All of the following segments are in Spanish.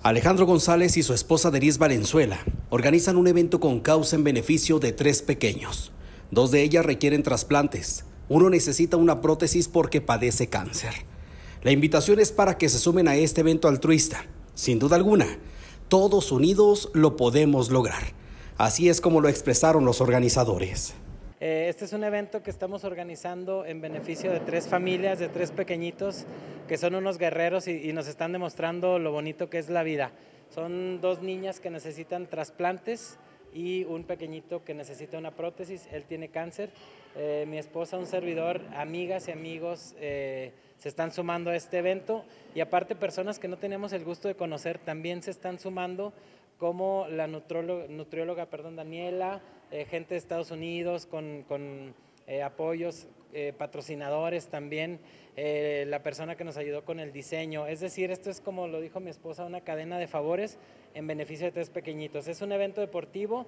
Alejandro González y su esposa Denise Valenzuela organizan un evento con causa en beneficio de 3 pequeños. 2 de ellas requieren trasplantes. Uno necesita una prótesis porque padece cáncer. La invitación es para que se sumen a este evento altruista. Sin duda alguna, todos unidos lo podemos lograr. Así es como lo expresaron los organizadores. Este es un evento que estamos organizando en beneficio de 3 familias, de 3 pequeñitos que son unos guerreros y nos están demostrando lo bonito que es la vida. Son 2 niñas que necesitan trasplantes y un pequeñito que necesita una prótesis. Él tiene cáncer. Mi esposa, un servidor, amigas y amigos se están sumando a este evento, y aparte personas que no teníamos el gusto de conocer también se están sumando, como la nutrióloga Daniela, gente de Estados Unidos con apoyos, patrocinadores también, la persona que nos ayudó con el diseño. Es decir, esto es, como lo dijo mi esposa, una cadena de favores en beneficio de 3 pequeñitos. Es un evento deportivo,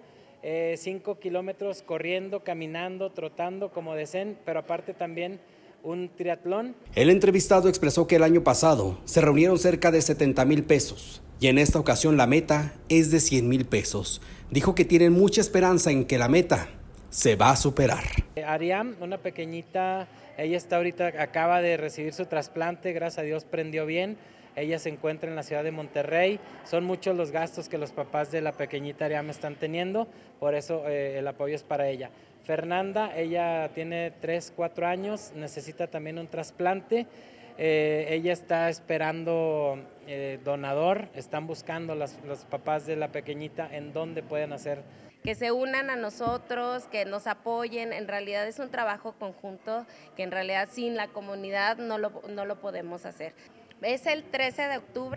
5 kilómetros corriendo, caminando, trotando, como deseen, pero aparte también un triatlón. El entrevistado expresó que el año pasado se reunieron cerca de 70,000 pesos y en esta ocasión la meta es de 100,000 pesos. Dijo que tienen mucha esperanza en que la meta se va a superar. Ariam, una pequeñita, ella está ahorita, acaba de recibir su trasplante, gracias a Dios prendió bien. Ella se encuentra en la ciudad de Monterrey. Son muchos los gastos que los papás de la pequeñita Ariam están teniendo, por eso el apoyo es para ella. Fernanda, ella tiene 3, 4 años, necesita también un trasplante. Ella está esperando donador, están buscando los papás de la pequeñita en dónde pueden hacer. Que se unan a nosotros, que nos apoyen. En realidad es un trabajo conjunto que en realidad sin la comunidad no lo podemos hacer. Es el 13 de octubre,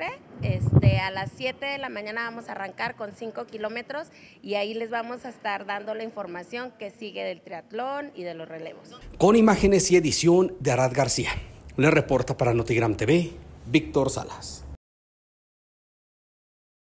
a las 7 de la mañana vamos a arrancar con 5 kilómetros y ahí les vamos a estar dando la información que sigue del triatlón y de los relevos. Con imágenes y edición de Arad García, le reporta para Notigram TV, Víctor Salas.